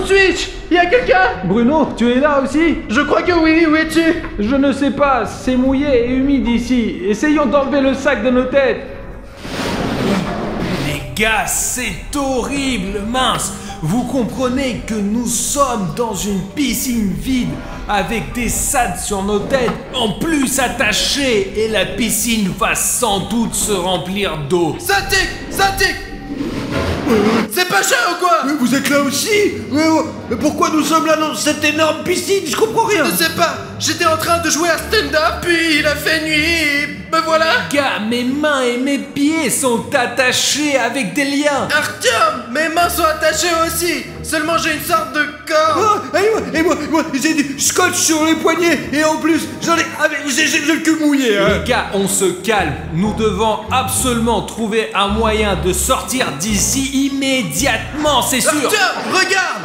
Où suis-je? Y a quelqu'un? Bruno, tu es là aussi? Je crois que oui, où es-tu? Je ne sais pas, c'est mouillé et humide ici. Essayons d'enlever le sac de nos têtes. Les gars, c'est horrible, mince. Vous comprenez que nous sommes dans une piscine vide avec des sacs sur nos têtes, en plus attachés, et la piscine va sans doute se remplir d'eau. Ça tique! C'est pas cher ou quoi? Mais vous êtes là aussi? Mais pourquoi nous sommes là dans cette énorme piscine? Je comprends rien. Je sais pas, j'étais en train de jouer à stand-up, puis il a fait nuit, et me voilà. Gars, mes mains et mes pieds sont attachés avec des liens. Artyom, mes mains sont attachées aussi. Seulement j'ai une sorte de corps. Et moi, j'ai du scotch sur les poignets. Et en plus, j'ai le cul mouillé. Hein. Les gars, on se calme. Nous devons absolument trouver un moyen de sortir d'ici immédiatement, c'est sûr. Artyom, regarde.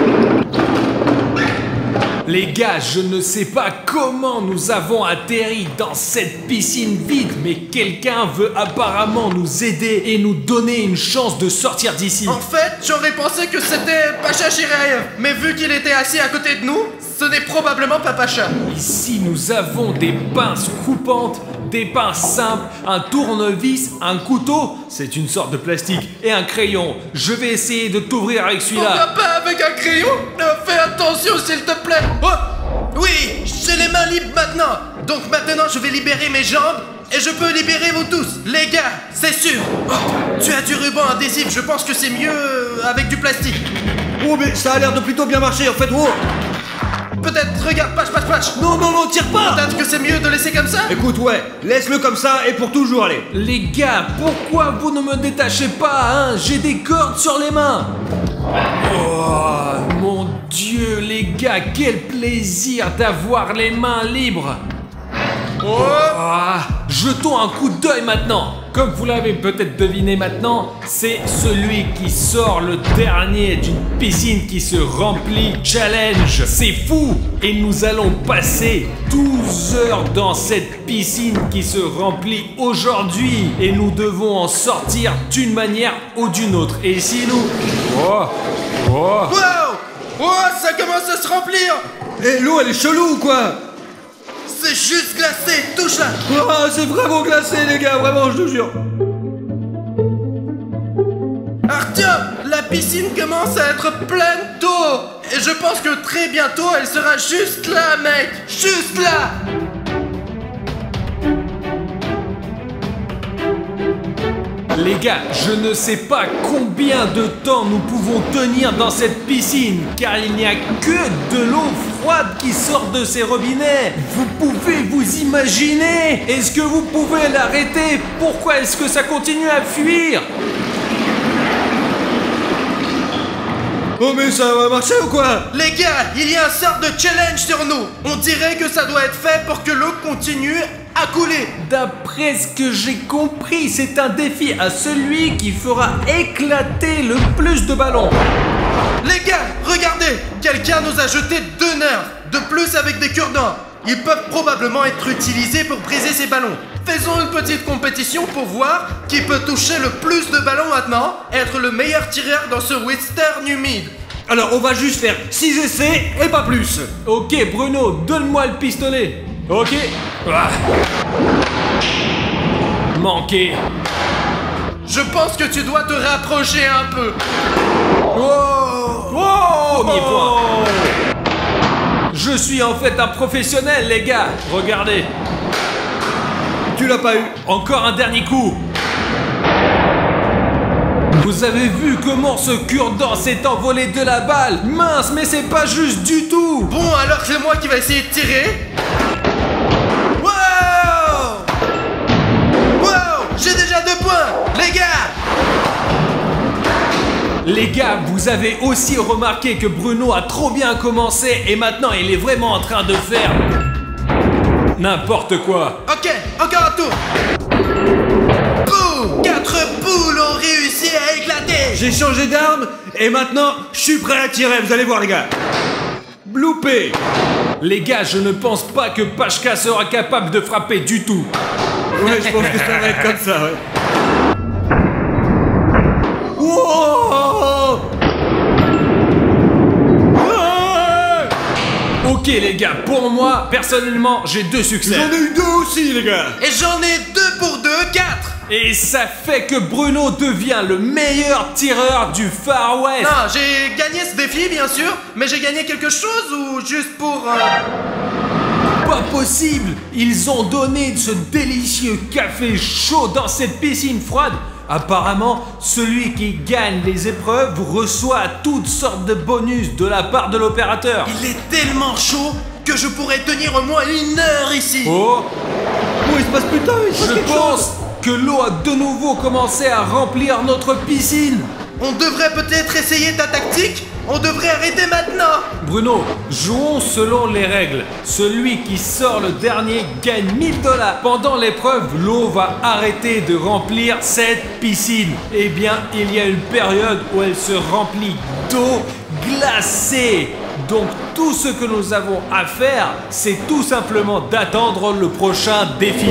Les gars, je ne sais pas comment nous avons atterri dans cette piscine vide, mais quelqu'un veut apparemment nous aider et nous donner une chance de sortir d'ici. En fait, j'aurais pensé que c'était Pacha Chiraev, mais vu qu'il était assis à côté de nous, ce n'est probablement pas Pacha. Ici, nous avons des pinces coupantes, des pinces simples, un tournevis, un couteau, c'est une sorte de plastique, et un crayon. Je vais essayer de t'ouvrir avec On va celui-là. pas avec un crayon? Fais attention s'il te plaît. Oh! Oui, j'ai les mains libres maintenant. Donc maintenant, je vais libérer mes jambes et je peux libérer vous tous. Les gars, c'est sûr. Oh, tu as du ruban adhésif, je pense que c'est mieux avec du plastique. Oh, mais ça a l'air de plutôt bien marcher en fait. Oh. Peut-être, regarde, patch. Non, tire pas. Peut-être que c'est mieux de laisser comme ça? Écoute, ouais, laisse-le comme ça et pour toujours, allez. Les gars, pourquoi vous ne me détachez pas, hein? J'ai des cordes sur les mains. Oh, mon Dieu, les gars, quel plaisir d'avoir les mains libres. Jetons un coup d'œil maintenant. Comme vous l'avez peut-être deviné maintenant, c'est celui qui sort le dernier d'une piscine qui se remplit challenge. C'est fou! Et nous allons passer 12 heures dans cette piscine qui se remplit aujourd'hui. Et nous devons en sortir d'une manière ou d'une autre. Et si nous... Wow! Ça commence à se remplir! Et l'eau, elle est chelou ou quoi? C'est juste glacé, touche-la! Oh, c'est vraiment glacé, les gars, vraiment, je te jure. Artyom, la piscine commence à être pleine d'eau! Et je pense que très bientôt, elle sera juste là, mec! Juste là! Les gars, je ne sais pas combien de temps nous pouvons tenir dans cette piscine, car il n'y a que de l'eau froide qui sort de ces robinets. Vous pouvez vous imaginer? Est-ce que vous pouvez l'arrêter? Pourquoi est-ce que ça continue à fuir? Oh, mais ça va marcher ou quoi? Les gars, il y a un sort de challenge sur nous! On dirait que ça doit être fait pour que l'eau continue à couler! D'après ce que j'ai compris, c'est un défi à celui qui fera éclater le plus de ballons. Les gars, regardez! Quelqu'un nous a jeté 2 nerfs, de plus avec des cure-dents. Ils peuvent probablement être utilisés pour briser ces ballons. Faisons une petite compétition pour voir qui peut toucher le plus de ballons maintenant, être le meilleur tireur dans ce western humide. Alors, on va juste faire 6 essais et pas plus. Ok, Bruno, donne-moi le pistolet. Ok. Manqué. Je pense que tu dois te rapprocher un peu. Premier point. Je suis en fait un professionnel, les gars. Regardez. Tu l'as pas eu. Encore un dernier coup. Vous avez vu comment ce cure-dent s'est envolé de la balle? Mince, mais c'est pas juste du tout. Bon, alors c'est moi qui vais essayer de tirer. J'ai déjà 2 points, les gars! Les gars, vous avez aussi remarqué que Bruno a trop bien commencé et maintenant il est vraiment en train de faire n'importe quoi. Ok, encore un tour. Boum! 4 poules ont réussi à éclater. J'ai changé d'arme et maintenant je suis prêt à tirer, vous allez voir les gars. Bloopé. Les gars, je ne pense pas que Pachka sera capable de frapper du tout. Ouais, je pense que ça va être comme ça, ouais. Wow! Ok les gars, pour moi, personnellement, j'ai 2 succès. J'en ai eu 2 aussi, les gars. Et j'en ai 2 pour 2, 4. Et ça fait que Bruno devient le meilleur tireur du Far West. Non, j'ai gagné ce défi, bien sûr, mais j'ai gagné quelque chose ou juste pour... Pas possible! Ils ont donné ce délicieux café chaud dans cette piscine froide. Apparemment, celui qui gagne les épreuves reçoit toutes sortes de bonus de la part de l'opérateur. Il est tellement chaud que je pourrais tenir au moins 1 heure ici. Oh! Oh, il se passe putain, il se passe Je quelque pense chose. que l'eau a de nouveau commencé à remplir notre piscine. On devrait peut-être essayer ta tactique. On devrait arrêter maintenant. Bruno, jouons selon les règles. Celui qui sort le dernier gagne 1000 $. Pendant l'épreuve, l'eau va arrêter de remplir cette piscine. Eh bien, il y a une période où elle se remplit d'eau glacée. Donc, tout ce que nous avons à faire, c'est tout simplement d'attendre le prochain défi.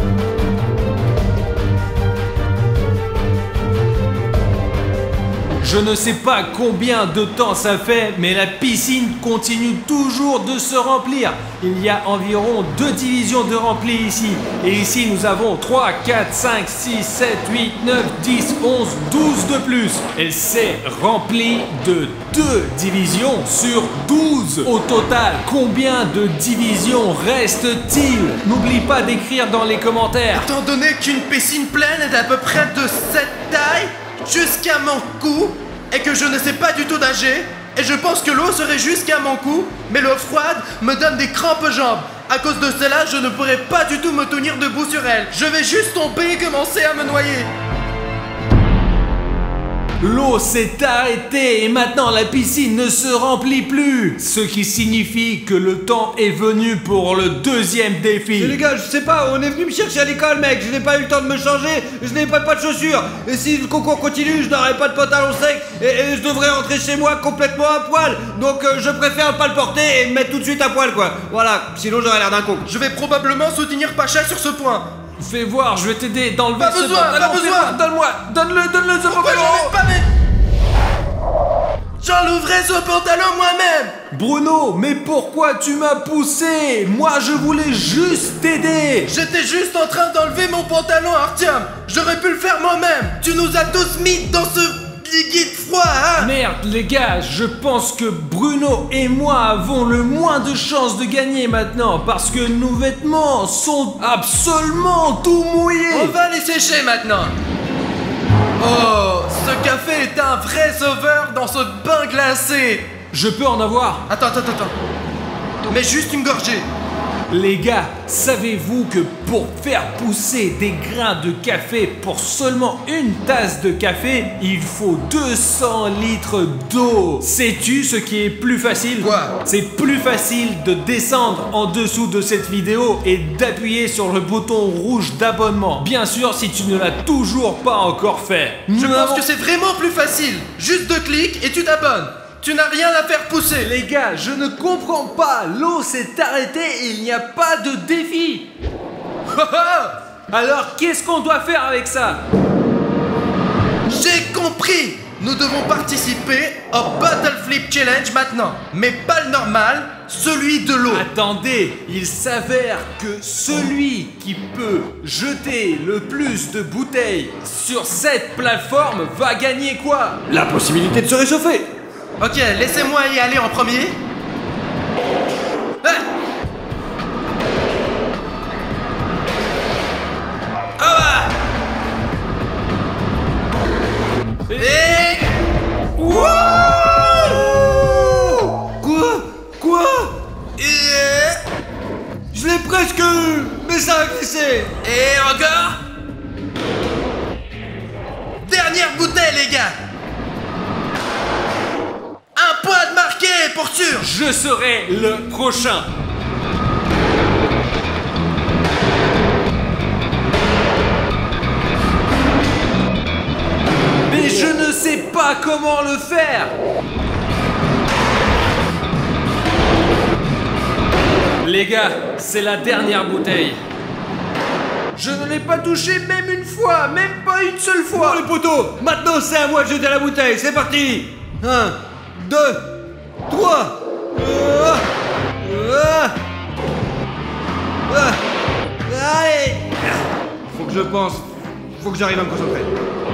Je ne sais pas combien de temps ça fait, mais la piscine continue toujours de se remplir. Il y a environ 2 divisions de rempli ici. Et ici, nous avons 3, 4, 5, 6, 7, 8, 9, 10, 11, 12 de plus. Elle s'est remplie de 2 divisions sur 12. Au total, combien de divisions reste-t-il? N'oublie pas d'écrire dans les commentaires. Étant donné qu'une piscine pleine est d'à peu près de cette taille, jusqu'à mon cou, et que je ne sais pas du tout nager, et je pense que l'eau serait jusqu'à mon cou, mais l'eau froide me donne des crampes aux jambes. À cause de cela, je ne pourrais pas du tout me tenir debout sur elle. Je vais juste tomber et commencer à me noyer. L'eau s'est arrêtée et maintenant la piscine ne se remplit plus. Ce qui signifie que le temps est venu pour le 2e défi. Mais les gars, je sais pas, on est venu me chercher à l'école, mec. Je n'ai pas eu le temps de me changer, je n'ai pas de chaussures. Et si le concours continue, je n'aurai pas de pantalon sec et je devrais rentrer chez moi complètement à poil. Donc je préfère pas le porter et me mettre tout de suite à poil, quoi. Voilà, sinon j'aurais l'air d'un con. Je vais probablement soutenir Pacha sur ce point. Fais voir, je vais t'aider d'enlever Pas ce besoin, pantalon. pas Fais besoin. voir, donne-moi, donne-le ce Pourquoi pantalon. j'en ai pas mes... J'enlèverai ce pantalon moi-même. Bruno, mais pourquoi tu m'as poussé? Moi je voulais juste t'aider. J'étais juste en train d'enlever mon pantalon, Artyom. J'aurais pu le faire moi-même. Tu nous as tous mis dans ce liquide froid, hein. Merde les gars, je pense que Bruno et moi avons le moins de chances de gagner maintenant parce que nos vêtements sont absolument tout mouillés. On va les sécher maintenant. Oh, ce café est un vrai sauveur dans ce bain glacé. Je peux en avoir? Attends. Mais juste une gorgée. Les gars, savez-vous que pour faire pousser des grains de café pour seulement une tasse de café, il faut 200 litres d'eau? Sais-tu ce qui est plus facile? Quoi? C'est plus facile de descendre en dessous de cette vidéo et d'appuyer sur le bouton rouge d'abonnement. Bien sûr, si tu ne l'as toujours pas encore fait. Je pense que c'est vraiment plus facile. Juste 2 clics et tu t'abonnes. Tu n'as rien à faire pousser. Les gars, je ne comprends pas. L'eau s'est arrêtée et il n'y a pas de défi. Alors, qu'est-ce qu'on doit faire avec ça? J'ai compris. Nous devons participer au Bottle Flip Challenge maintenant. Mais pas le normal, celui de l'eau. Attendez, il s'avère que celui qui peut jeter le plus de bouteilles sur cette plateforme va gagner quoi? La possibilité de se réchauffer. Ok, laissez-moi y aller en premier. Ah. Ah bah. Et... Quoi? Et... Je l'ai presque eu, mais ça a glissé. Et encore. Dernière bouteille, les gars. Un point de marqué, pour sûr. Je serai le prochain. Mais je ne sais pas comment le faire. Les gars, c'est la dernière bouteille. Je ne l'ai pas touché même une fois, même pas une seule fois. Oh les potos, maintenant c'est à moi de jeter la bouteille, c'est parti. 1, 2, 3. Allez. Faut que je pense. Faut que j'arrive à me concentrer.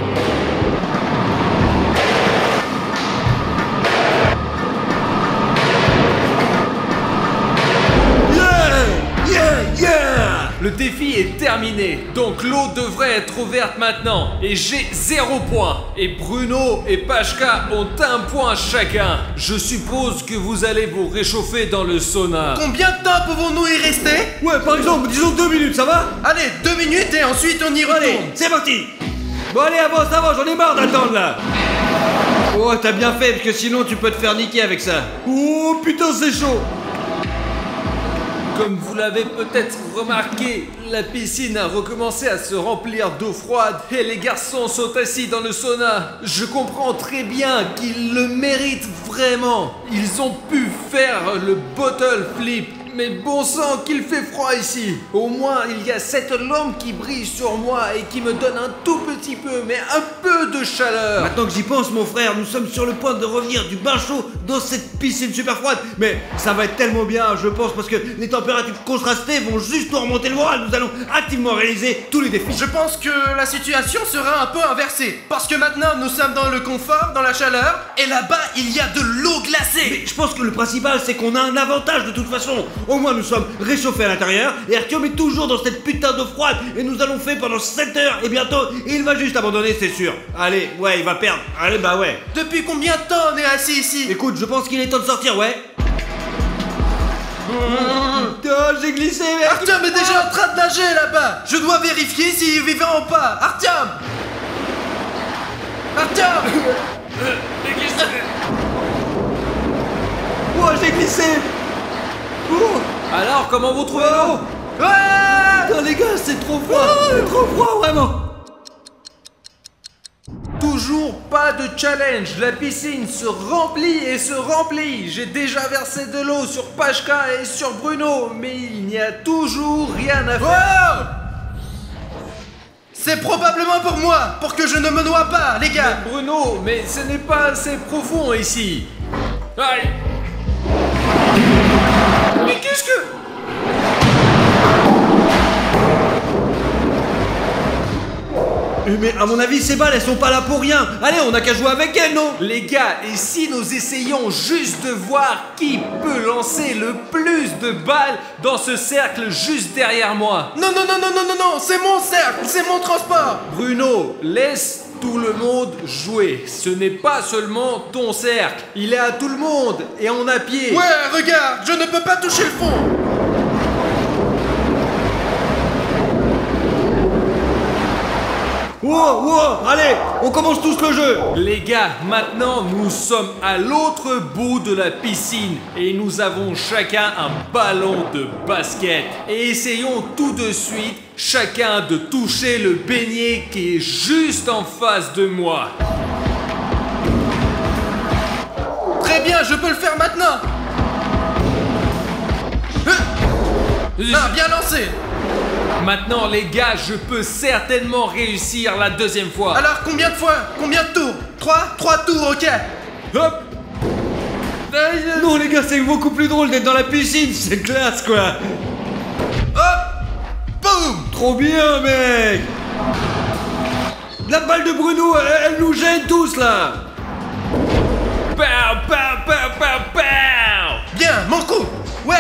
Le défi est terminé, donc l'eau devrait être ouverte maintenant. Et j'ai 0 point. Et Bruno et Pashka ont 1 point chacun. Je suppose que vous allez vous réchauffer dans le sauna. Combien de temps pouvons-nous y rester? Ouais, par exemple, disons 2 minutes, ça va? Allez, 2 minutes et ensuite on y retourne. Allez, c'est parti. Bon allez, avance, j'en ai marre d'attendre là. Oh, t'as bien fait, parce que sinon tu peux te faire niquer avec ça. Oh putain, c'est chaud. Comme vous l'avez peut-être remarqué, la piscine a recommencé à se remplir d'eau froide et les garçons sont assis dans le sauna. Je comprends très bien qu'ils le méritent vraiment. Ils ont pu faire le bottle flip. Mais bon sang qu'il fait froid ici. Au moins il y a cette lampe qui brille sur moi et qui me donne un tout petit peu, mais un peu de chaleur. Maintenant que j'y pense mon frère, nous sommes sur le point de revenir du bain chaud dans cette piscine super froide. Mais ça va être tellement bien je pense parce que les températures contrastées vont juste nous remonter le moral. Nous allons activement réaliser tous les défis. Je pense que la situation sera un peu inversée. Parce que maintenant nous sommes dans le confort, dans la chaleur, et là-bas il y a de l'eau glacée. Mais je pense que le principal c'est qu'on a un avantage de toute façon. Au moins nous sommes réchauffés à l'intérieur et Artyom est toujours dans cette putain d'eau froide et nous allons faire pendant 7 heures et bientôt il va juste abandonner, c'est sûr. Allez, ouais, il va perdre. Allez, bah ouais. Depuis combien de temps on est assis ici? Écoute, je pense qu'il est temps de sortir, ouais. Putain, j'ai glissé, mec. Artyom est déjà en train de nager là-bas. Je dois vérifier s'il est vivant ou pas. Artyom! Oh, j'ai glissé. Oh. Alors comment vous trouvez l'eau? Putain les gars, c'est trop froid. C'est trop froid, vraiment. Toujours pas de challenge, la piscine se remplit et se remplit. J'ai déjà versé de l'eau sur Pashka et sur Bruno, mais il n'y a toujours rien à faire. C'est probablement pour moi, pour que je ne me noie pas, les gars. Mais Bruno, mais ce n'est pas assez profond ici. Aïe. Mais qu'est-ce que... Mais à mon avis, ces balles, elles sont pas là pour rien. Allez, on a qu'à jouer avec elles, non? Les gars, et si nous essayons juste de voir qui peut lancer le plus de balles dans ce cercle juste derrière moi? Non, c'est mon cercle, c'est mon transport. Bruno, laisse tout le monde jouer. Ce n'est pas seulement ton cercle. Il est à tout le monde et on a pied. Ouais, regarde, je ne peux pas toucher le fond. Wow, allez, on commence tous le jeu. Les gars, maintenant nous sommes à l'autre bout de la piscine et nous avons chacun un ballon de basket. Et essayons tout de suite chacun de toucher le beignet qui est juste en face de moi. Très bien, je peux le faire maintenant. Ah, bien lancé. Maintenant les gars, je peux certainement réussir la deuxième fois. Alors combien de fois? Combien de tours? 3 tours, ok. Hop. Non les gars, c'est beaucoup plus drôle d'être dans la piscine, c'est classe quoi. Hop. Boum. Trop bien mec. La balle de Bruno, elle nous gêne tous là. Pow, pow, pow, pow, pow. Bien, mon coup. Ouais.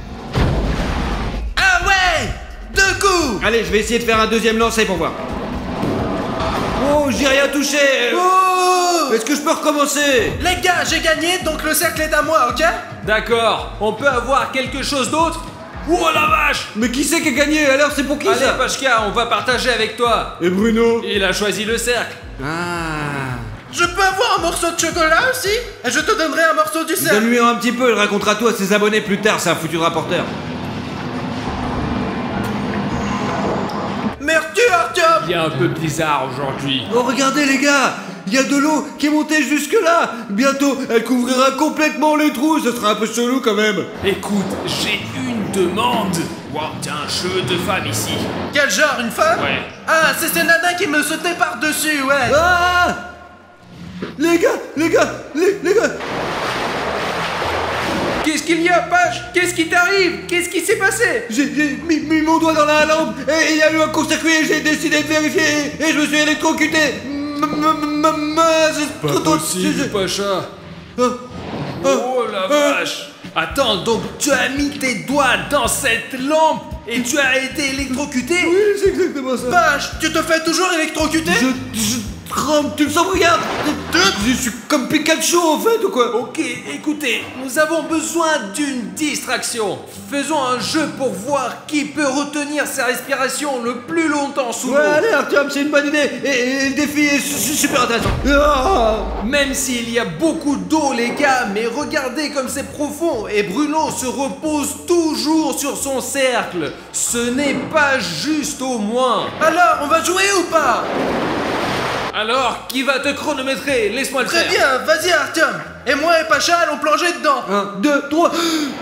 Ah ouais. 2 coups. Allez, je vais essayer de faire un deuxième lancer pour voir. Oh, j'ai rien touché. Oh. Est-ce que je peux recommencer? Les gars, j'ai gagné, donc le cercle est à moi, ok? D'accord, on peut avoir quelque chose d'autre? Oh la vache! Mais qui c'est qui a gagné? Alors c'est pour qui Allez ça? Pashka, on va partager avec toi. Et Bruno? Il a choisi le cercle. Ah. Je peux avoir un morceau de chocolat aussi? Et je te donnerai un morceau du cercle. Donne-lui un petit peu, il racontera tout à ses abonnés plus tard, c'est un futur rapporteur. Merci Artyom. Il est un peu bizarre aujourd'hui. Oh regardez les gars, il y a de l'eau qui est montée jusque là. Bientôt, elle couvrira complètement les trous, ce sera un peu chelou quand même. Écoute, j'ai une demande. Wow, t'as un cheveu de femme ici. Quel genre, une femme? Ouais. Ah, c'est ces nanas qui me sautaient par-dessus, ouais. Ah! Les gars! Qu'est-ce Qu'est-ce qu'il y a, Page? Qu'est-ce qui t'arrive? Qu'est-ce qui s'est passé? J'ai mis mon doigt dans la lampe et il y a eu un court-circuit et j'ai décidé de vérifier et je me suis électrocuté. C'est Pas trop possible, Pacha. Oh la vache. Attends, donc tu as mis tes doigts dans cette lampe et tu as été électrocuté? Oui, c'est exactement ça. Page, tu te fais toujours électrocuter? Je tremble, tu le sens, regarde. Je suis comme Pikachu en fait ou quoi? Ok, écoutez, nous avons besoin d'une distraction. Faisons un jeu pour voir qui peut retenir sa respiration le plus longtemps sous l'eau. Ouais, allez Artyom, c'est une bonne idée et le défi est super intéressant. Ah. Même s'il y a beaucoup d'eau, les gars, mais regardez comme c'est profond. Et Bruno se repose toujours sur son cercle. Ce n'est pas juste au moins. Alors, on va jouer ou pas? Alors, qui va te chronométrer? Laisse-moi le Très faire. bien, vas-y Artyom. Et moi et Pacha allons plonger dedans. 1, 2, 3.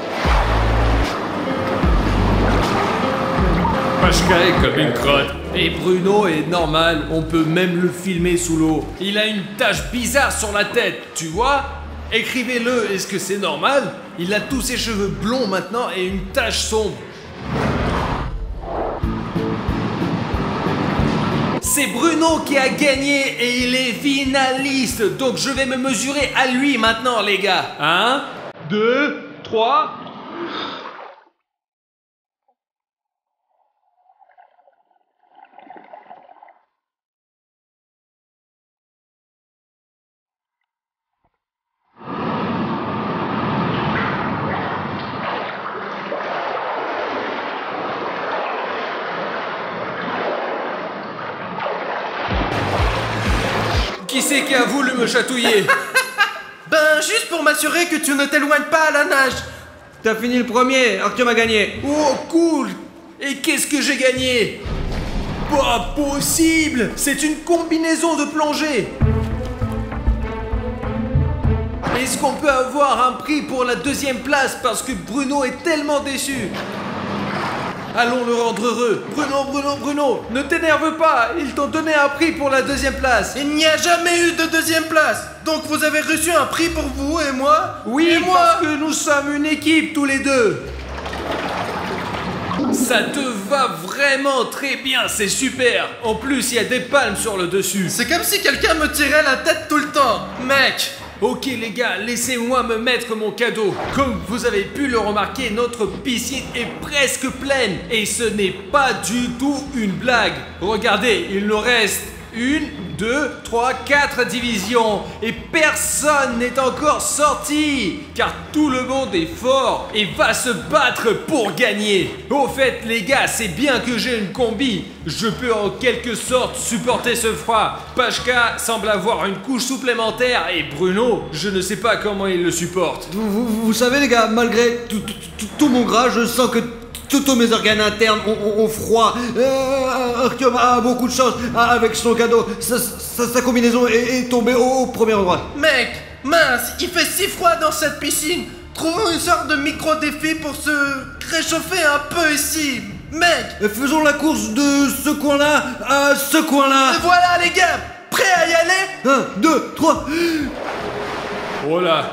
Pachka est comme une crotte. Et Bruno est normal, on peut même le filmer sous l'eau. Il a une tache bizarre sur la tête, tu vois? Écrivez-le, est-ce que c'est normal? Il a tous ses cheveux blonds maintenant et une tache sombre. C'est Bruno qui a gagné et il est finaliste, donc je vais me mesurer à lui maintenant, les gars. 1, 2, 3... Qui c'est qui a voulu me chatouiller? Ben, juste pour m'assurer que tu ne t'éloignes pas à la nage. T'as fini le premier, Artyom a gagné. Oh, cool! Et qu'est-ce que j'ai gagné? Pas possible! C'est une combinaison de plongée! Est-ce qu'on peut avoir un prix pour la deuxième place parce que Bruno est tellement déçu? Allons le rendre heureux. Bruno, ne t'énerve pas, ils t'ont donné un prix pour la deuxième place. Il n'y a jamais eu de deuxième place. Donc vous avez reçu un prix pour vous et moi? Oui, et moi? parce que nous sommes une équipe tous les deux. Ça te va vraiment très bien, c'est super. En plus, il y a des palmes sur le dessus. C'est comme si quelqu'un me tirait la tête tout le temps, mec. Ok les gars, laissez-moi me mettre mon cadeau. Comme vous avez pu le remarquer, notre piscine est presque pleine. Et ce n'est pas du tout une blague. Regardez, il nous reste 1, 2, 3, 4 divisions. Et personne n'est encore sorti. Car tout le monde est fort et va se battre pour gagner. Au fait les gars, c'est bien que j'ai une combi. Je peux en quelque sorte supporter ce froid. Pachka semble avoir une couche supplémentaire et Bruno, je ne sais pas comment il le supporte. Vous savez les gars, malgré tout mon gras, je sens que tous mes organes internes ont froid. Artyom a beaucoup de chance avec son cadeau. Sa combinaison est tombée au premier endroit. Mec, mince, il fait si froid dans cette piscine. Trouvons une sorte de micro-défi pour se réchauffer un peu ici. Mec. Faisons la course de ce coin-là à ce coin-là. Et voilà les gars, prêts à y aller? 1, 2, 3. Oh là.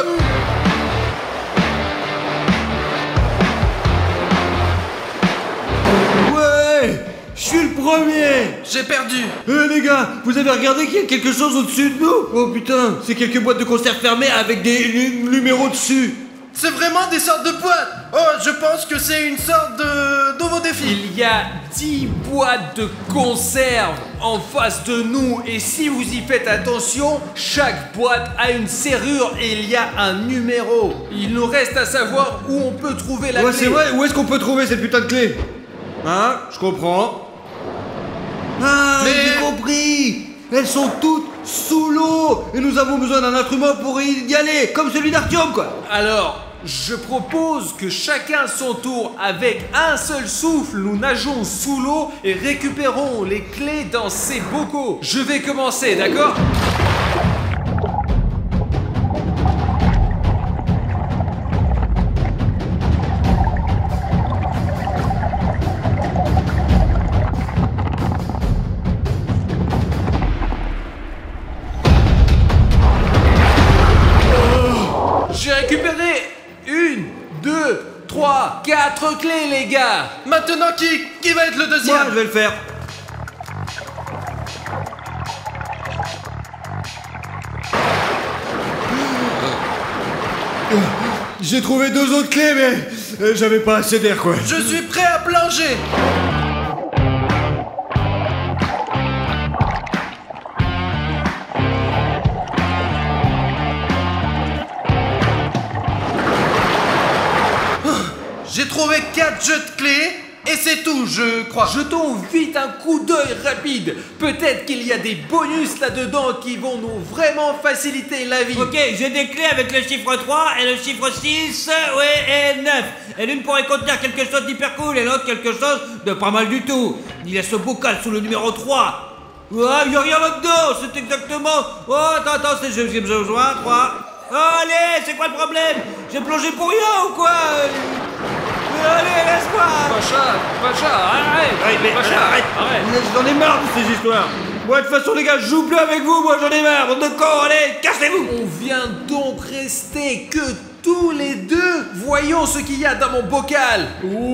Ouais, je suis le premier. J'ai perdu. Les gars, vous avez regardé qu'il y a quelque chose au-dessus de nous? Oh putain, c'est quelques boîtes de conserve fermées avec des numéros dessus. C'est vraiment des sortes de boîtes. Oh, je pense que c'est une sorte de nouveau défi. Il y a 10 boîtes de conserve en face de nous et si vous y faites attention, chaque boîte a une serrure et il y a un numéro. Il nous reste à savoir où on peut trouver la Ouais, clé. c'est vrai, où est-ce qu'on peut trouver cette putain de clé? Hein, je comprends. Ah, Mais- j'ai compris. Elles sont toutes sous l'eau et nous avons besoin d'un instrument pour y aller, comme celui d'Artyom quoi. Alors, je propose que chacun son tour, avec un seul souffle, nous nageons sous l'eau et récupérons les clés dans ces bocaux. Je vais commencer, d'accord ? J'ai récupéré 1, 4 clés, les gars. Maintenant, qui va être le deuxième? Moi, je vais le faire. J'ai trouvé 2 autres clés, mais j'avais pas assez d'air, quoi. Je suis prêt à plonger. J'ai trouvé 4 jeux de clés et c'est tout, je crois. Jetons vite un coup d'œil rapide. Peut-être qu'il y a des bonus là-dedans qui vont nous vraiment faciliter la vie. Ok, j'ai des clés avec le chiffre 3 et le chiffre 6, ouais, et 9. Et l'une pourrait contenir quelque chose d'hyper cool et l'autre quelque chose de pas mal du tout. Il y a ce bocal sous le numéro 3. Ouais, il y a rien là-dedans, c'est exactement... Oh, attends, c'est j'ai besoin, 3. Oh, allez, c'est quoi le problème? J'ai plongé pour rien ou quoi? Allez, laisse-moi. Pacha, arrête. Mais Pacha, arrête. J'en ai marre de ces histoires. Moi, de toute façon, les gars, je joue plus avec vous, moi j'en ai marre. Bande de cons, allez, cassez-vous. On vient donc rester que tous les deux. Voyons ce qu'il y a dans mon bocal.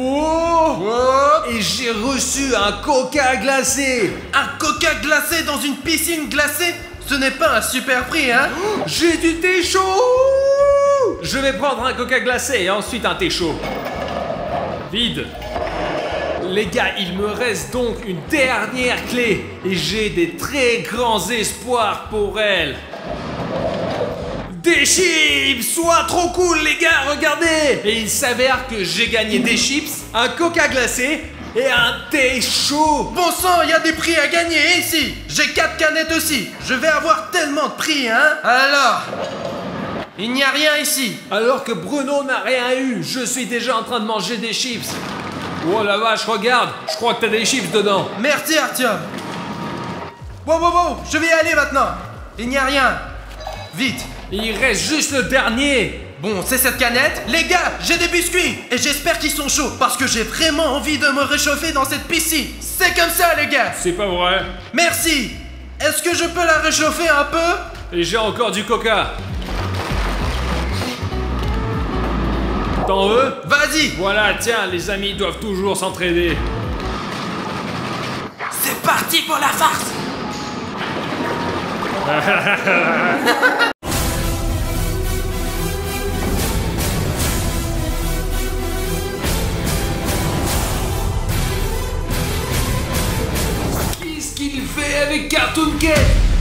Et j'ai reçu un coca glacé. Un coca glacé dans une piscine glacée? Ce n'est pas un super prix, hein? J'ai du thé chaud. Je vais prendre un coca glacé et ensuite un thé chaud. Vide. Les gars, il me reste donc une dernière clé et j'ai des très grands espoirs pour elle. Des chips! Soit trop cool, les gars, regardez! Et il s'avère que j'ai gagné des chips, un coca glacé et un thé chaud. Bon sang, il y a des prix à gagner ici. J'ai 4 canettes aussi. Je vais avoir tellement de prix, hein? Alors, il n'y a rien ici. Alors que Bruno n'a rien eu, je suis déjà en train de manger des chips. Oh la vache, regarde, je crois que t'as des chips dedans. Merci Artyom. Wow, je vais y aller maintenant. Il n'y a rien. Vite. Il reste juste le dernier. Bon, c'est cette canette. Les gars, j'ai des biscuits. Et j'espère qu'ils sont chauds. Parce que j'ai vraiment envie de me réchauffer dans cette piscine. C'est comme ça, les gars. C'est pas vrai. Merci. Est-ce que je peux la réchauffer un peu? Et j'ai encore du coca. T'en veux? Vas-y. Voilà, tiens, les amis doivent toujours s'entraider. C'est parti pour la farce. Qu'est-ce qu'il fait avec Cartoon Cat?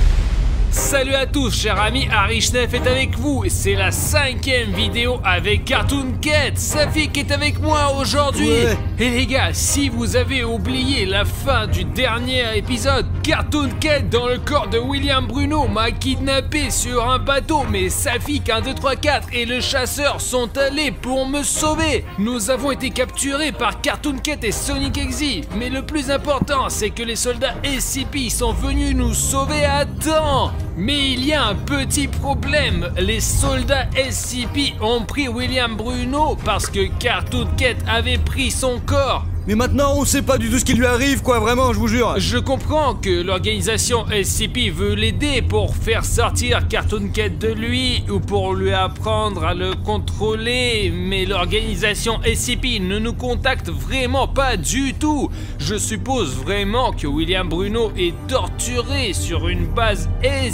Salut à tous, chers amis, Arichnef est avec vous et c'est la 5e vidéo avec Cartoon Cat. Safik est avec moi aujourd'hui. Ouais. Et les gars, si vous avez oublié la fin du dernier épisode, Cartoon Cat dans le corps de William Bruno m'a kidnappé sur un bateau, mais Safik 1, 2, 3, 4 et le chasseur sont allés pour me sauver. Nous avons été capturés par Cartoon Cat et Sonic Exe, mais le plus important c'est que les soldats SCP sont venus nous sauver à temps. Mais il y a un petit problème, les soldats SCP ont pris William Bruno parce que Cartoon Cat avait pris son corps. Mais maintenant, on sait pas du tout ce qui lui arrive, quoi, vraiment, je vous jure. Je comprends que l'organisation SCP veut l'aider pour faire sortir Cartoon Cat de lui ou pour lui apprendre à le contrôler, mais l'organisation SCP ne nous contacte vraiment pas du tout. Je suppose vraiment que William Bruno est torturé sur une base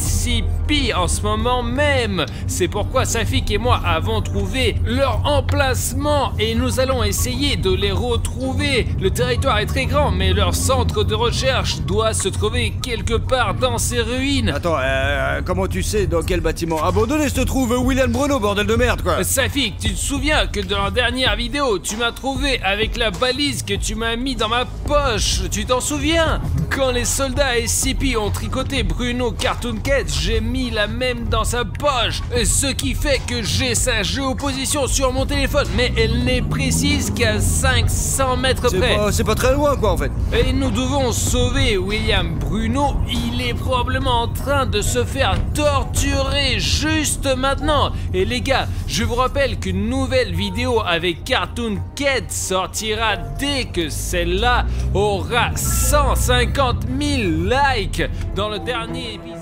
SCP en ce moment même. C'est pourquoi Safik et moi avons trouvé leur emplacement et nous allons essayer de les retrouver. Le territoire est très grand, mais leur centre de recherche doit se trouver quelque part dans ces ruines. Attends, comment tu sais dans quel bâtiment abandonné se trouve William Bruno, bordel de merde, quoi? Safik, tu te souviens que dans la dernière vidéo, tu m'as trouvé avec la balise que tu m'as mis dans ma poche? Tu t'en souviens? Quand les soldats SCP ont tricoté Bruno Cartoon Cat, j'ai mis la même dans sa poche. Ce qui fait que j'ai sa géoposition sur mon téléphone, mais elle n'est précise qu'à 500 mètres près. C'est pas très loin, quoi, en fait. Et nous devons sauver William Bruno. Il est probablement en train de se faire torturer juste maintenant. Et les gars, je vous rappelle qu'une nouvelle vidéo avec Cartoon Cat sortira dès que celle-là aura 150 000 likes dans le dernier épisode.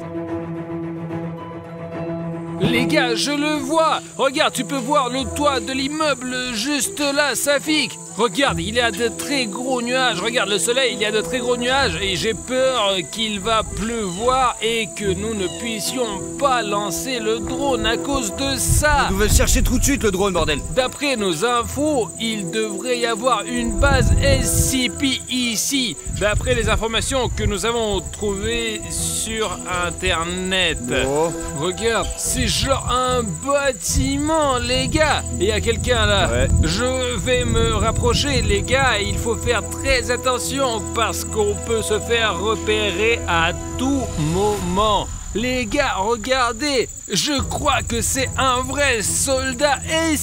Les gars, je le vois. Regarde, tu peux voir le toit de l'immeuble juste là, Safik. Regarde, il y a de très gros nuages. Regarde le soleil, il y a de très gros nuages. Et j'ai peur qu'il va pleuvoir et que nous ne puissions pas lancer le drone à cause de ça. Vous devez le chercher tout de suite, le drone, bordel. D'après nos infos, il devrait y avoir une base SCP ici. D'après les informations que nous avons trouvées sur Internet. Oh. Regarde, c'est genre un bâtiment, les gars. Il y a quelqu'un là. Ouais. Je vais me rapprocher, les gars. Il faut faire très attention parce qu'on peut se faire repérer à tout moment. Les gars, regardez. Je crois que c'est un vrai soldat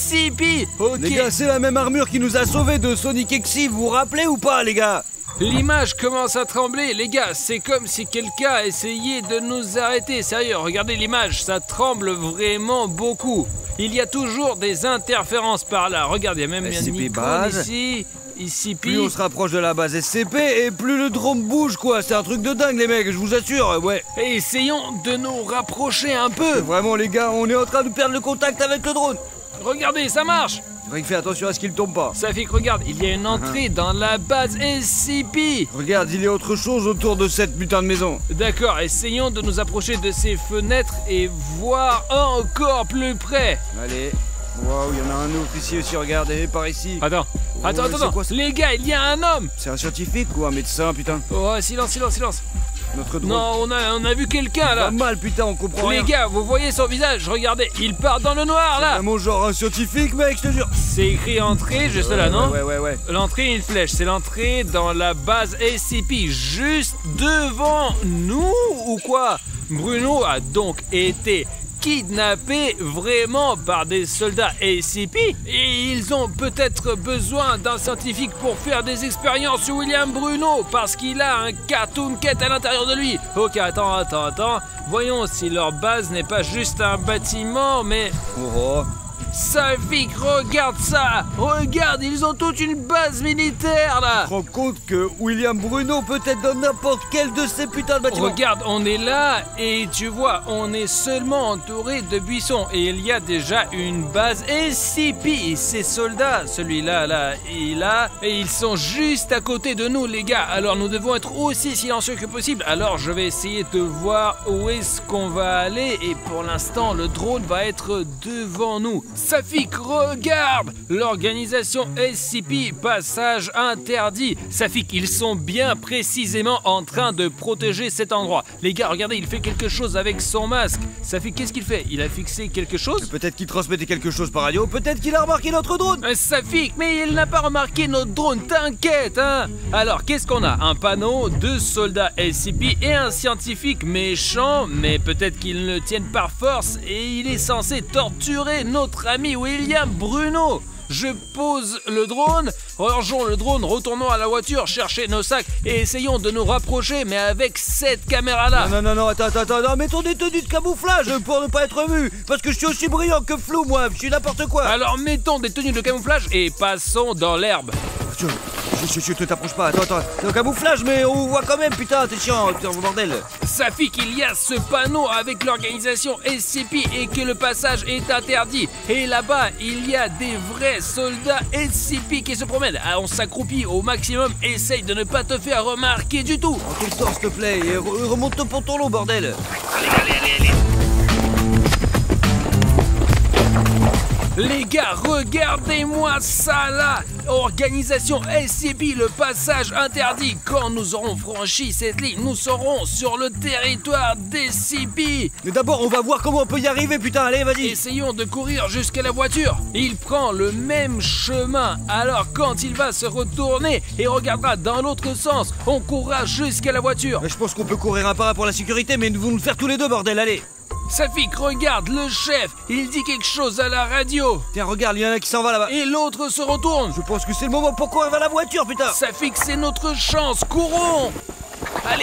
SCP. Ok. Les gars, c'est la même armure qui nous a sauvés de Sonic Exi, vous vous rappelez ou pas, les gars? L'image commence à trembler, les gars, c'est comme si quelqu'un a essayé de nous arrêter. Sérieux, regardez l'image, ça tremble vraiment beaucoup. Il y a toujours des interférences par là. Regarde, il y a même une SCP icône base. ici. Plus on se rapproche de la base SCP et plus le drone bouge, quoi. C'est un truc de dingue, les mecs, je vous assure, ouais. Et essayons de nous rapprocher un peu. Vraiment, les gars, on est en train de perdre le contact avec le drone. Regardez, ça marche. Il fait attention à ce qu'il tombe pas. Safik, regarde, il y a une entrée dans la base SCP. Regarde, il y a autre chose autour de cette putain de maison. D'accord, essayons de nous approcher de ces fenêtres et voir encore plus près. Allez. Waouh, il y en a un autre ici aussi, regardez, par ici. Attends. c'est quoi, ça? Les gars, il y a un homme. C'est un scientifique ou un médecin, putain? Oh, silence. Notre drone. Non, on a vu quelqu'un là. Pas mal, putain, on comprend Les rien. gars, vous voyez son visage, regardez, il part dans le noir là. Vraiment genre un scientifique, mec, je te jure. C'est écrit entrée juste là, non? Ouais. L'entrée, une flèche, c'est l'entrée dans la base SCP, juste devant nous ou quoi? Bruno a donc été kidnappé vraiment par des soldats SCP et ils ont peut-être besoin d'un scientifique pour faire des expériences sur William Bruno parce qu'il a un Cartoon Cat à l'intérieur de lui. Ok, attends. Voyons si leur base n'est pas juste un bâtiment, mais... Oh. Safik, regarde ça! Regarde, ils ont toute une base militaire là! Tu te rends compte que William Bruno peut être dans n'importe quel de ces putains de bâtiments? Regarde, on est là et tu vois, on est seulement entouré de buissons et il y a déjà une base SCP. Et ces soldats, celui-là, et ils sont juste à côté de nous, les gars. Alors nous devons être aussi silencieux que possible. Alors je vais essayer de voir où est-ce qu'on va aller et pour l'instant, le drone va être devant nous. Safik, regarde! L'organisation SCP, passage interdit. Safik, ils sont bien précisément en train de protéger cet endroit. Les gars, regardez, il fait quelque chose avec son masque. Safik, qu'est-ce qu'il fait? Il a fixé quelque chose? Peut-être qu'il transmettait quelque chose par radio, peut-être qu'il a remarqué notre drone. Safik, mais il n'a pas remarqué notre drone, t'inquiète, hein? Alors, qu'est-ce qu'on a? Un panneau, 2 soldats SCP et un scientifique méchant, mais peut-être qu'ils ne le tiennent par force et il est censé torturer notre ami William Bruno. Je pose le drone, rangeons le drone, retournons à la voiture, chercher nos sacs et essayons de nous rapprocher, mais avec cette caméra-là. Non, attends, non, mettons des tenues de camouflage pour ne pas être vu, parce que je suis aussi brillant que flou, moi, je suis n'importe quoi. Alors mettons des tenues de camouflage et passons dans l'herbe. Je te t'approche pas, attends, c'est un camouflage, mais on vous voit quand même, putain, t'es chiant, putain, bordel. Safik, il y a ce panneau avec l'organisation SCP et que le passage est interdit. Et là-bas, il y a des vrais soldats SCP qui se promènent. Ah, on s'accroupit au maximum, essaye de ne pas te faire remarquer du tout. En quel sort, s'il te plaît, et remonte ton pantalon, bordel. Allez. Les gars, regardez-moi ça là! Organisation SCP, le passage interdit. Quand nous aurons franchi cette ligne, nous serons sur le territoire d'SCP. Mais d'abord, on va voir comment on peut y arriver, putain, allez, vas-y. Essayons de courir jusqu'à la voiture. Il prend le même chemin. Alors quand il va se retourner et regardera dans l'autre sens, on courra jusqu'à la voiture. Mais je pense qu'on peut courir un par un pour la sécurité, mais nous devons le faire tous les deux, bordel, allez. Safik, regarde, le chef, il dit quelque chose à la radio. Tiens, regarde, il y en a qui s'en va là-bas. Et l'autre se retourne. Je pense que c'est le moment pour courir vers la voiture, putain. Safik, c'est notre chance, courons. Allez.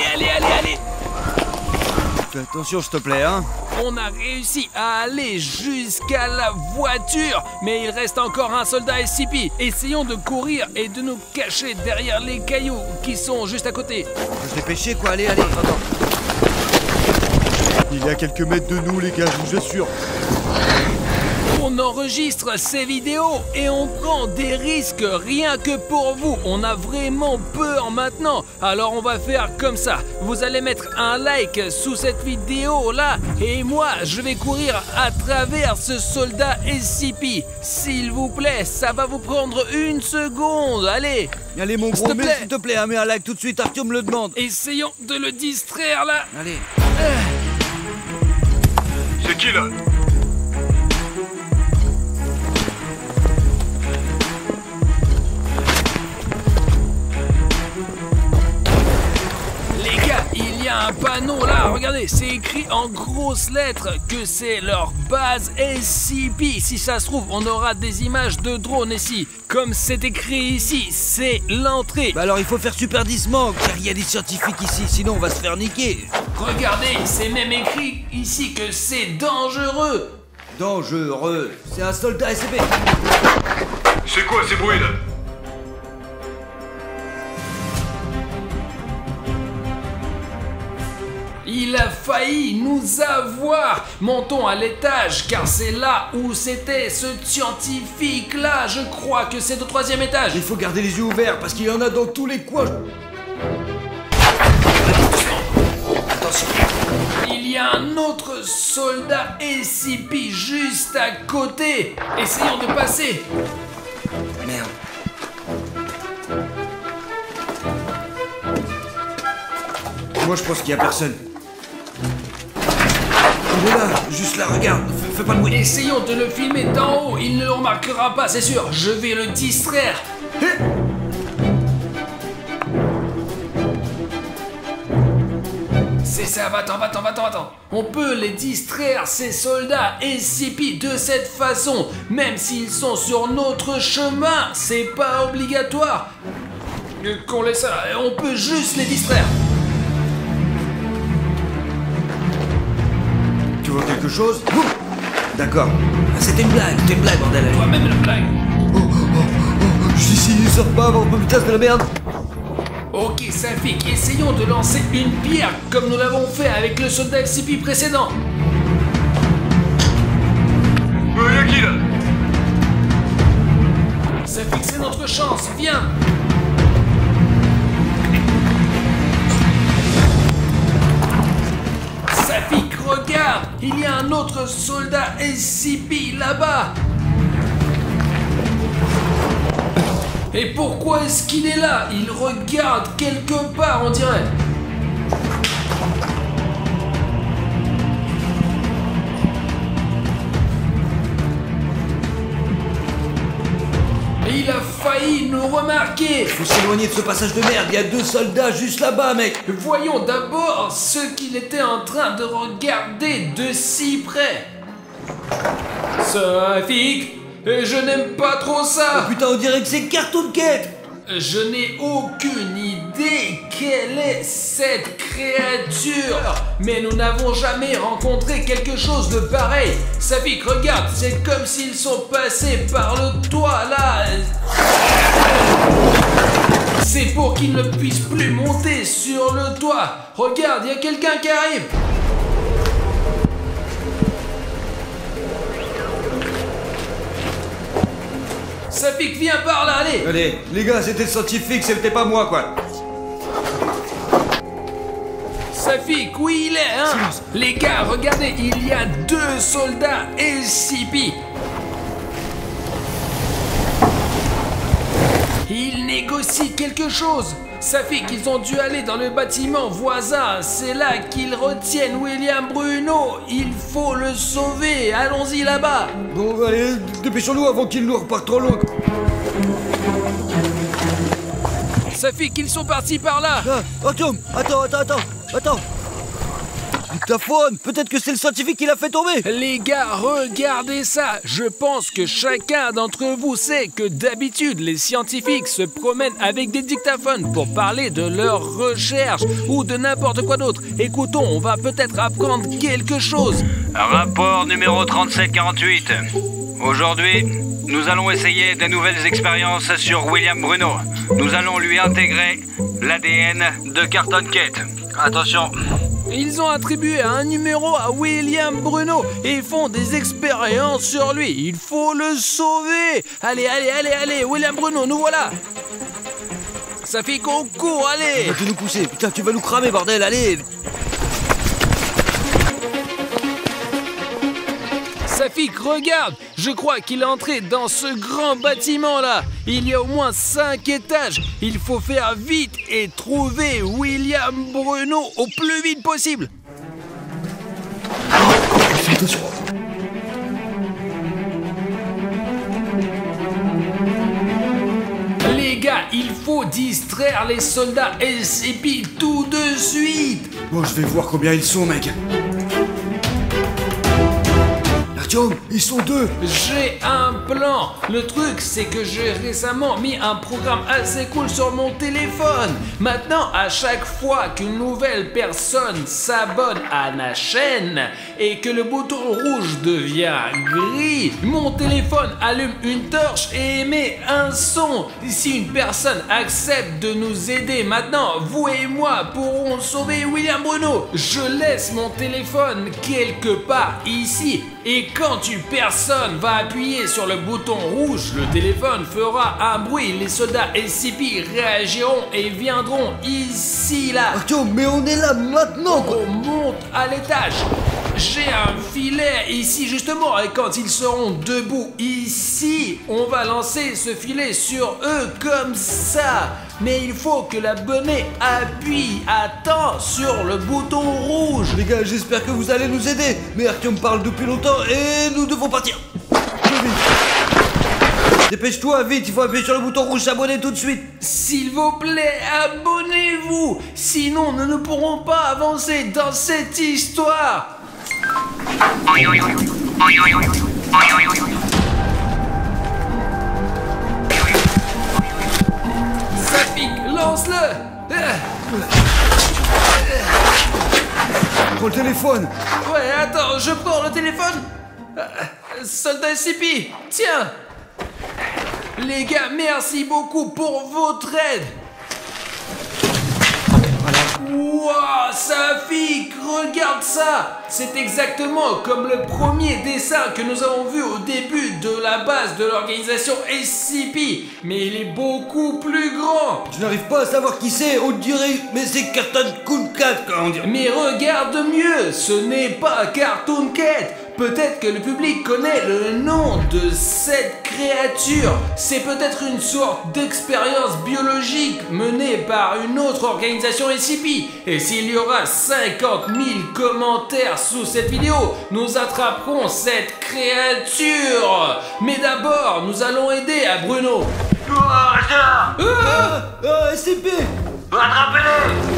Fais attention, s'il te plaît, hein. On a réussi à aller jusqu'à la voiture, mais il reste encore un soldat SCP. Essayons de courir et de nous cacher derrière les cailloux qui sont juste à côté. Faut se dépêcher, quoi, allez. Attends. Il est à quelques mètres de nous, les gars, je vous assure. On enregistre ces vidéos et on prend des risques rien que pour vous. On a vraiment peur maintenant. Alors on va faire comme ça. Vous allez mettre un like sous cette vidéo là et moi je vais courir à travers ce soldat SCP. S'il vous plaît, ça va vous prendre 1 seconde. Allez. Allez mon gros, mais s'il te plaît, mets un like tout de suite, Arthur me le demande. Essayons de le distraire là. Allez. C'est qui là? Les gars, il y a un panneau là, regardez, c'est écrit en grosses lettres que c'est leur base SCP. Si ça se trouve, on aura des images de drones ici. Comme c'est écrit ici, c'est l'entrée. Bah alors il faut faire super disement, car il y a des scientifiques ici, sinon on va se faire niquer. Regardez, c'est même écrit ici que c'est dangereux. Dangereux. C'est un soldat SCP. C'est quoi ces bruits là? Il a failli nous avoir. Montons à l'étage, car c'est là où c'était ce scientifique là. Je crois que c'est au 3e étage. Il faut garder les yeux ouverts, parce qu'il y en a dans tous les coins. Attention. Il y a un autre soldat SCP juste à côté. Essayons de passer. Merde. Moi je pense qu'il y a personne. Il est là, juste là, regarde, fais pas de bruit. Essayons de le filmer d'en haut, il ne le remarquera pas, c'est sûr. Je vais le distraire. C'est ça, va-t'en. On peut les distraire, ces soldats SCP, de cette façon. Même s'ils sont sur notre chemin, c'est pas obligatoire qu'on laisse ça, on peut juste les distraire. Tu vois quelque chose? D'accord. C'était une blague, bordel. Toi-même la blague. Je suis ici, sors pas avant que me tasse de la merde. Ok, Safik, essayons de lancer une pierre comme nous l'avons fait avec le soldat SCP précédent. Y'a qui là? Safik, c'est notre chance, viens. Safik, regarde, il y a un autre soldat SCP là-bas. Et pourquoi est-ce qu'il est là? Il regarde quelque part, on dirait. Et il a failli nous remarquer. Faut s'éloigner de ce passage de merde, il y a 2 soldats juste là-bas, mec. Voyons d'abord ce qu'il était en train de regarder de si près. Safik, je n'aime pas trop ça. Oh putain, on dirait que c'est Cartoon Cat. Je n'ai aucune idée quelle est cette créature, mais nous n'avons jamais rencontré quelque chose de pareil. Safik, regarde, c'est comme s'ils sont passés par le toit là. C'est pour qu'ils ne puissent plus monter sur le toit. Regarde, il y a quelqu'un qui arrive. Safik, viens par là, allez. Allez, les gars, c'était le scientifique, c'était pas moi, quoi. Safik, oui il est, hein. Silence. Les gars, regardez, il y a 2 soldats SCP. Ils négocient quelque chose. Safik, ils ont dû aller dans le bâtiment voisin. C'est là qu'ils retiennent William Bruno. Il faut le sauver. Allons-y là-bas. Bon, allez, dépêchons-nous avant qu'il nous reparte trop loin. Safik, ils sont partis par là. Ah, Artyom, attends. Dictaphone, peut-être que c'est le scientifique qui l'a fait tomber. Les gars, regardez ça. Je pense que chacun d'entre vous sait que d'habitude, les scientifiques se promènent avec des dictaphones pour parler de leurs recherches ou de n'importe quoi d'autre. Écoutons, on va peut-être apprendre quelque chose. Rapport numéro 3748. Aujourd'hui, nous allons essayer de nouvelles expériences sur William Bruno. Nous allons lui intégrer l'ADN de Carton Cat. Attention. Ils ont attribué un numéro à William Bruno et font des expériences sur lui. Il faut le sauver. Allez, William Bruno, nous voilà. Safik, on court, allez. Tu vas nous pousser, putain, tu vas nous cramer, bordel, allez. Safik, regarde, je crois qu'il est entré dans ce grand bâtiment là. Il y a au moins 5 étages. Il faut faire vite et trouver William Bruno au plus vite possible. Fais attention. Les gars, il faut distraire les soldats SCP tout de suite. Bon, je vais voir combien ils sont, mec. Artyom, ils sont 2. J'ai un plan. Le truc, c'est que j'ai récemment mis un programme assez cool sur mon téléphone. Maintenant, à chaque fois qu'une nouvelle personne s'abonne à ma chaîne et que le bouton rouge devient gris, mon téléphone allume une torche et émet un son. Si une personne accepte de nous aider maintenant, vous et moi pourrons sauver William Bruno. Je laisse mon téléphone quelque part ici. Et quand une personne va appuyer sur le bouton rouge, le téléphone fera un bruit. Les soldats SCP réagiront et viendront ici, là. Artyom, mais on est là maintenant, quoi. On monte à l'étage. J'ai un filet ici justement et quand ils seront debout ici, on va lancer ce filet sur eux comme ça. Mais il faut que l'abonné appuie à temps sur le bouton rouge. Les gars, j'espère que vous allez nous aider. Mais Artyom parle depuis longtemps et nous devons partir. Dépêche-toi, vite, il faut appuyer sur le bouton rouge, s'abonner tout de suite. S'il vous plaît, abonnez-vous. Sinon, nous ne pourrons pas avancer dans cette histoire. Safik, lance-le. Prends le téléphone. Ouais, attends, je prends le téléphone. Soldat SCP, tiens. Les gars, merci beaucoup pour votre aide. Wow, Safik, regarde ça. C'est exactement comme le premier dessin que nous avons vu au début de la base de l'organisation SCP. Mais il est beaucoup plus grand. Je n'arrive pas à savoir qui c'est, on dirait, mais c'est Cartoon Cat, comment dire. Mais regarde mieux, ce n'est pas Cartoon Cat. Peut-être que le public connaît le nom de cette créature. C'est peut-être une sorte d'expérience biologique menée par une autre organisation SCP. Et s'il y aura 50 000 commentaires sous cette vidéo, nous attraperons cette créature. Mais d'abord, nous allons aider à Bruno. SCP. Attrapez-le.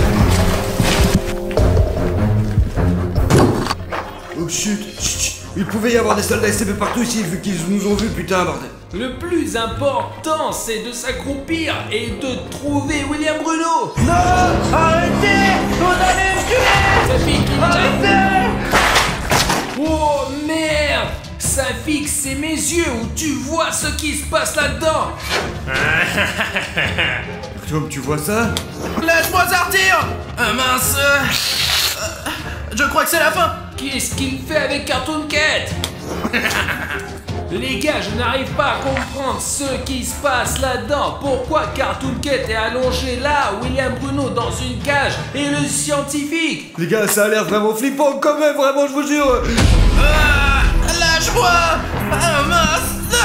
Oh chut, il pouvait y avoir des soldats SCP partout ici vu qu'ils nous ont vus, putain, bordel. Le plus important, c'est de s'accroupir et de trouver William Bruno. Non, arrêtez, vous allez me tuer. Safik, Arrêtez. oh merde. Safik, c'est mes yeux où tu vois ce qui se passe là-dedans. Artyom, tu vois ça? Laisse-moi sortir. Mince. Je crois que c'est la fin. Qu'est-ce qu'il fait avec Cartoon Cat? Les gars, je n'arrive pas à comprendre ce qui se passe là-dedans. Pourquoi Cartoon Cat est allongé là, William Bruno dans une cage et le scientifique? Les gars, ça a l'air vraiment flippant quand même, vraiment, je vous jure. Lâche-moi. Mince.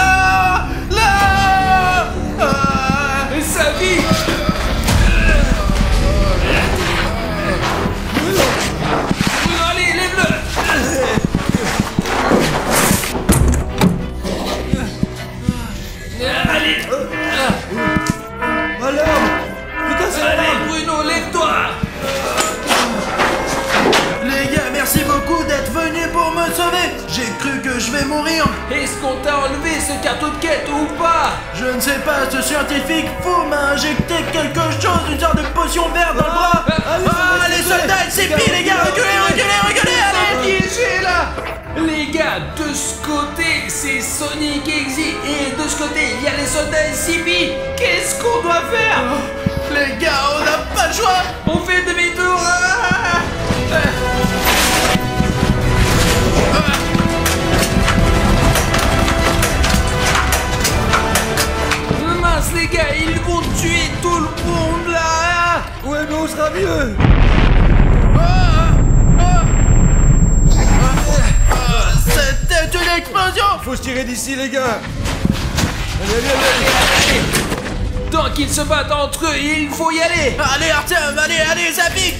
Là. Safik. Allez, lève-le. Allez. Alors, putain, c'est la Allez, merde. Bruno, lève-toi. Les gars, merci beaucoup d'être venus pour me sauver. J'ai cru que je vais mourir. Est-ce qu'on t'a enlevé ce Cartoon Cat ou pas? Je ne sais pas, ce scientifique fou m'a injecté quelque chose, une sorte de potion verte dans le bras. Les soldats SCP, les gars, reculez, allez. Piégé là. Les gars, de ce côté, c'est Sonic Exy et de ce côté, il y a les soldats SCP. Qu'est-ce qu'on doit faire? Les gars, on n'a pas le choix. On fait demi-tour. mieux. C'était une explosion. Faut se tirer d'ici, les gars. Allez. Tant qu'ils se battent entre eux, il faut y aller. Allez Artyom, allez, ça pique.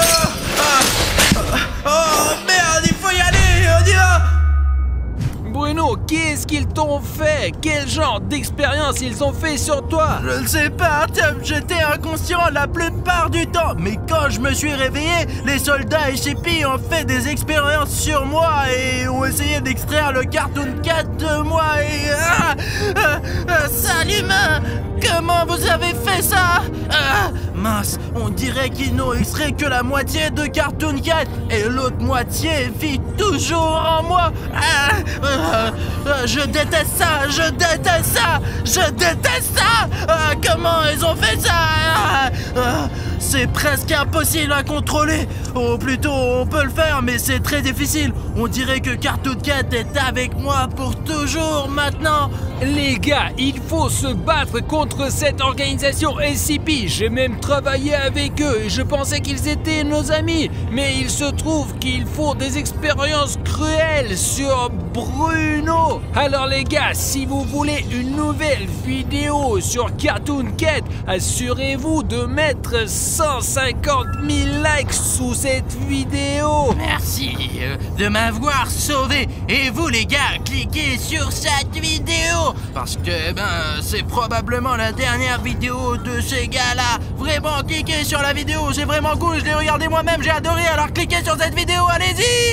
Oh merde, il faut y aller, on y va. Bruno, qu'est-ce qu'ils t'ont fait? Quel genre d'expérience ils ont fait sur toi? Je ne sais pas, Artyom, j'étais inconscient la plupart du temps. Mais quand je me suis réveillé, les soldats SCP ont fait des expériences sur moi et ont essayé d'extraire le Cartoon Cat de moi et... Salut, humain! Comment vous avez fait ça? Mince, on dirait qu'ils n'ont extrait que la moitié de Cartoon Cat et l'autre moitié vit toujours en moi. Je déteste ça, je déteste ça. Comment ils ont fait ça? C'est presque impossible à contrôler. Ou plutôt, on peut le faire, mais c'est très difficile. On dirait que Cartoon Cat est avec moi pour toujours maintenant. Les gars, il faut se battre contre cette organisation SCP. J'ai même travaillé avec eux et je pensais qu'ils étaient nos amis. Mais il se trouve qu'ils font des expériences cruelles sur Bruno. Alors les gars, si vous voulez une nouvelle vidéo sur Cartoon Cat, assurez-vous de mettre 150 000 likes sous cette vidéo. Merci de m'avoir sauvé. Et vous les gars, cliquez sur cette vidéo. Parce que c'est probablement la dernière vidéo de ces gars-là. Vraiment, cliquez sur la vidéo, c'est vraiment cool. Je l'ai regardé moi-même, j'ai adoré. Alors cliquez sur cette vidéo, allez-y.